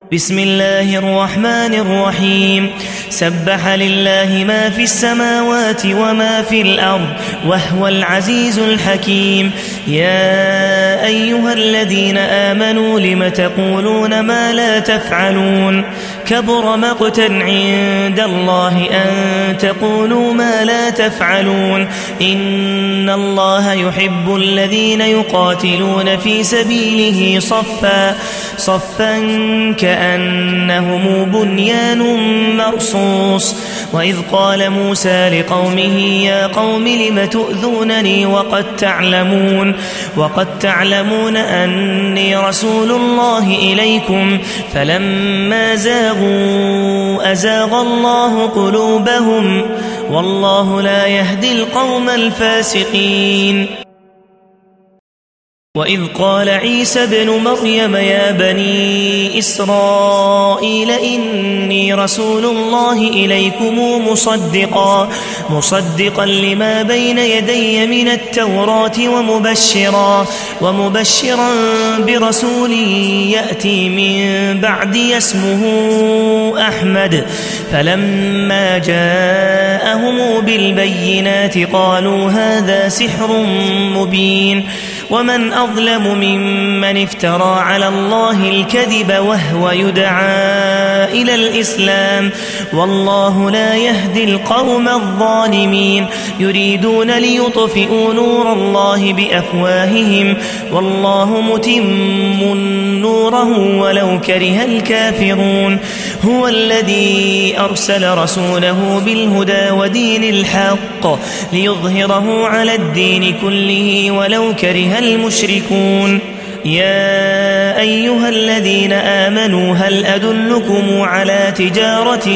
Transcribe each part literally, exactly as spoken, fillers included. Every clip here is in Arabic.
بسم الله الرحمن الرحيم سبح لله ما في السماوات وما في الأرض وهو العزيز الحكيم يا أيها الذين آمنوا لم تقولون ما لا تفعلون كبر مقتا عند الله أن تقولوا ما لا تفعلون إن الله يحب الذين يقاتلون في سبيله صفا صفا كأنهم بنيان مرصوص وإذ قال موسى لقومه يا قوم لم تؤذونني وقد تعلمون وقد تعلمون أني رسول الله إليكم فلما زاغوا أزاغ الله قلوبهم والله لا يهدي القوم الفاسقين وإذ قال عيسى ابن مريم يا بني إسرائيل إني رسول الله إليكم مصدقا مصدقا لما بين يدي من التوراة ومبشرا ومبشرا برسول يأتي من بعدي اسمه أحمد فلما جاءهم بالبينات قالوا هذا سحر مبين ومن أظلم ممن افترى على الله الكذب وهو يدعى إلى الإسلام والله لا يهدي القوم الظالمين يريدون ليطفئوا نور الله بأفواههم والله متم نوره ولو كره الكافرون هو الذي أرسل رسوله بالهدى ودين الحق ليظهره على الدين كله ولو كره المشركون يا أيها الذين آمنوا هل أدلكم على تجارة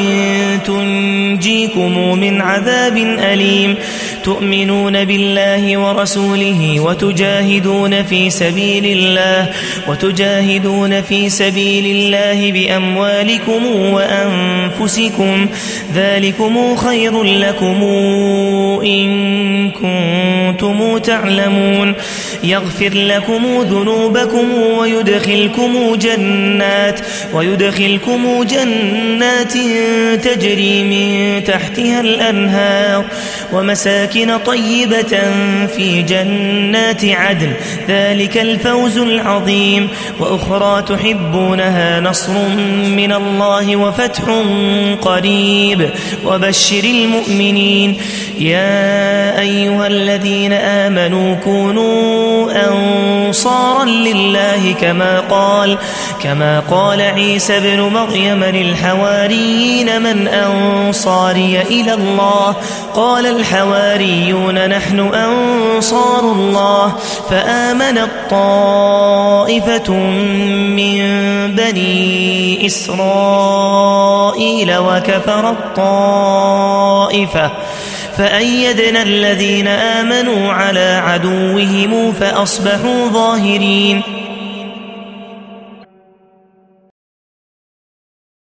تنجيكم من عذاب أليم تؤمنون بالله ورسوله وتجاهدون في سبيل الله وتجاهدون في سبيل الله بأموالكم وأنفسكم ذلكم خير لكم إن كنتم تعلمون يغفر لكم ذنوبكم ويدخلكم جنات ويدخلكم جنات تجري من تحتها الأنهار ومساكن طيبة في جنات عدن ذلك الفوز العظيم وأخرى تحبونها نصر من الله وفتح قريب وبشر المؤمنين يا أيها الذين آمنوا كونوا أنصارا لله كما قال كما قال عيسى ابن مريم للحواريين من أنصاري إلى الله قال الحواريون نحن أنصار الله فآمنت طائفة من بني إسرائيل وكفرت طائفة فأيدنا الذين آمنوا على عدوهم فأصبحوا ظاهرين